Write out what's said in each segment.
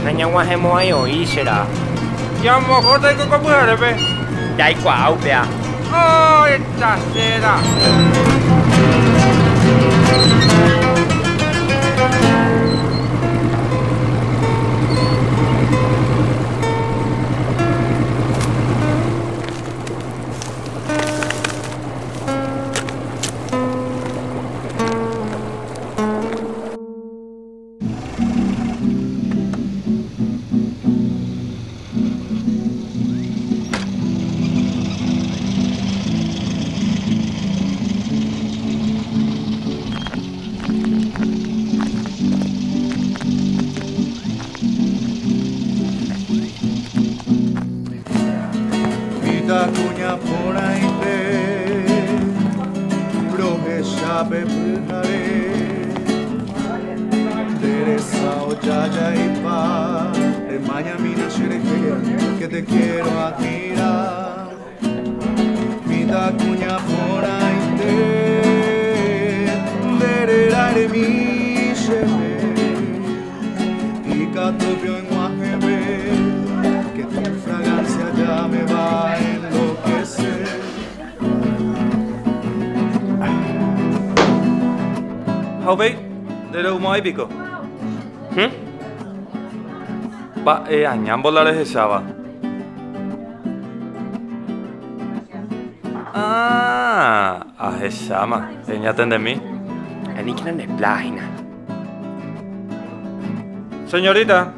Nañaguajemo ahí oí será. Ya mejor de que comer, ve. Ya hay cuau, pea. ¡Oh, esta cera! Cuña por ahí te broje sabe brujare Teresa o yaya y pa de mañana xereje que te quiero admirar Vida cuña por ahí te dererare mi sheme y catopio en guajebe que tu fragancia ya me va a enloquecer. Hobby, det är omöjligt pico. Va, añan volares de Saba. Jesama, ella atende mí. Ani que no es plágina. Señorita.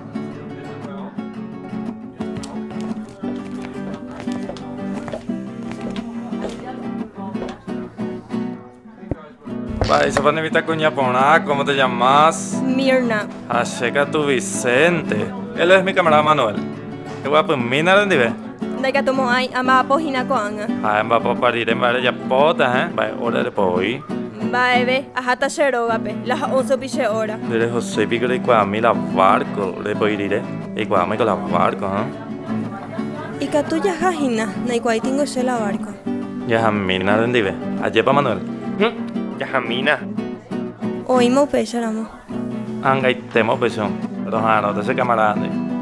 Va, esa panevita cuña pona, ¿cómo te llamas? Mirna. Acheca tu Vicente. Él es mi camarada Manuel. Qué guapo, mina de nivel. De que tomo ahí, ama pojina coanga. Va para parir en varias potas, ¿eh? Va, hora de poi. Va, ve, ajata cero, gape. Las 11 piche hora. Eres José Pico de Cuami, la barco, de poirire. Y Cuami con la barco, ¿eh? Y que tú ya jajina, na igual tengo ese la barco. Ya jamina de nivel. Ayer para Manuel. Ya jamina. Oímos pesáramos. Anga y temo pesón. Pero no te sé camarada.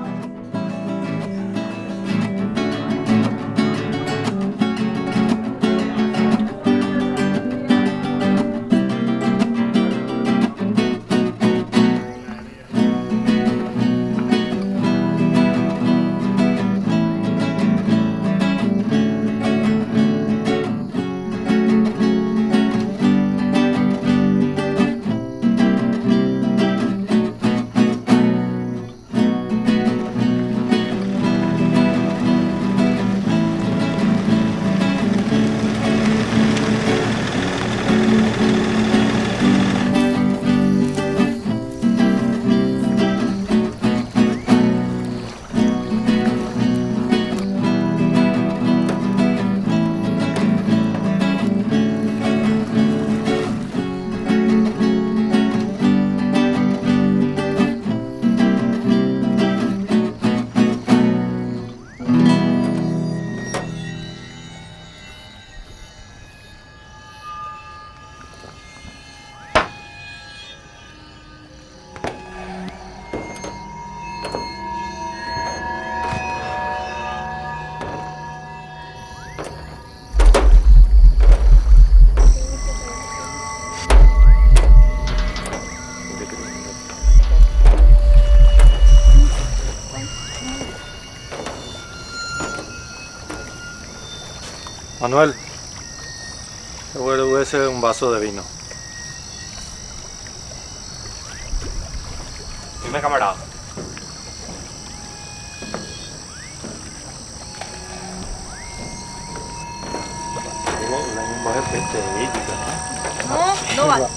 Manuel, te voy a dar un vaso de vino. Dime, camarada. No va.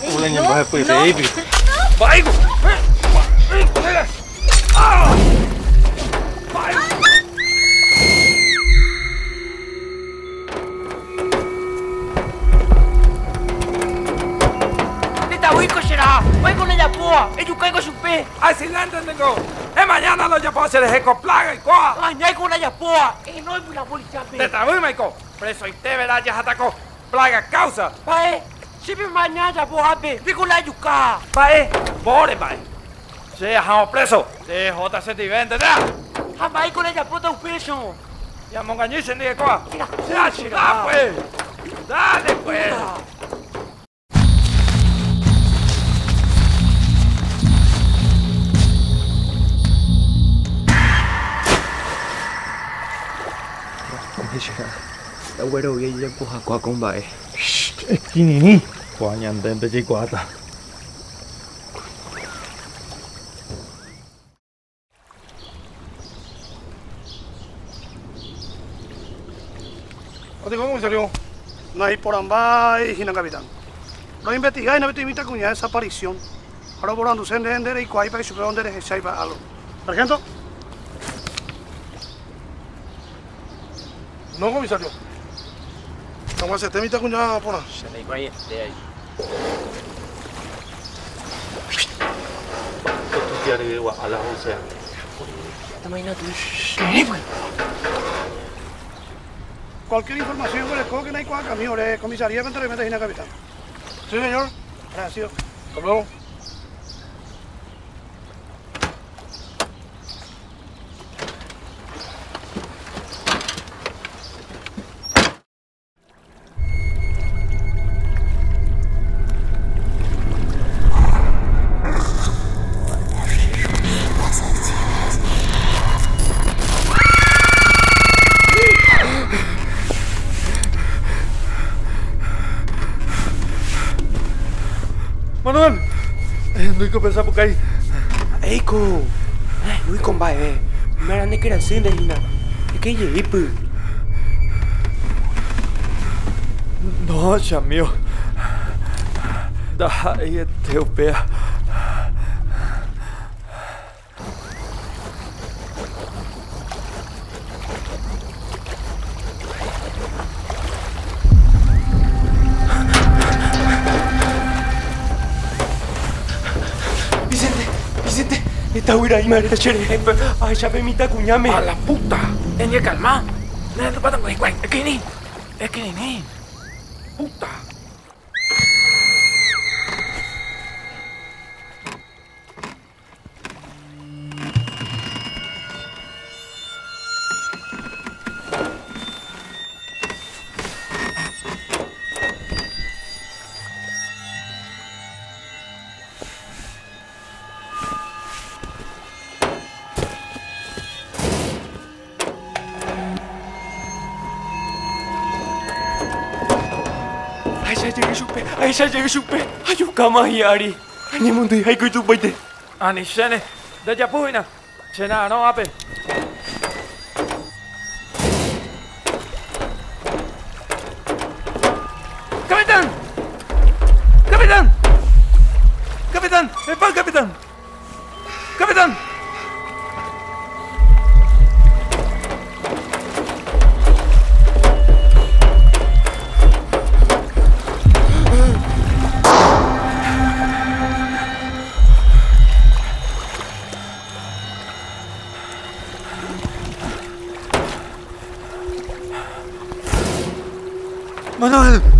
Voy con ella poa, ellos caigo su pe. Así la entiendo. Es mañana lo ya puedo hacer el con plaga y coa. Mañana con ella poa, no es una policía pe. Te trabuí, Michael. Preso y te verás ya atacó plaga causa. Pae, si me mañana poa pe, digo la yuca. Pae, bore, pae. Se dejamos preso. TJ120, ya. Jamás con ella puta un peso. Ya mongañicen de coa. Mira, Ya, chica, pues. Dale, pues. Agüero y ella empuja a comba. Esquinini. Guañandente chicuata. ¿Cómo salió? No hay por ambas y no capitán. No investigáis, no te invita a cuñar desaparición. Ahora por donde se ende y cuál para que supe dónde eres echar para algo. Sargento. No, comisario. No, se te invita a cuñar por ahí. Se le digo ahí, de ahí. A las 11. Cualquier información con el coque que no hay cuál camino, comisaría para entrevistar a capitán. Sí, señor. Gracias. Hasta luego. Manuel, no hay que pensar por ahí. Eiko. Lui con bae. Mera ne kera sin de hina. Que ye ipu. No, chamio. Da, ella te opea. Vicente, esta huira y madre de chere. Ay, ya me mita cuñame. A la puta. Tenía que calmar. No es tu pata con igual. Es que ni. Puta. Ay, ya llegué supe. Ay, ukama hiari. Ay, ni mundo y hay que tu baite. Ani shene. De ya puina. Chena, no, ape. ¡Capitán! ¡Capitán! ¡Capitán! ¡Espal, capitán! ¡Capitán! Manuel.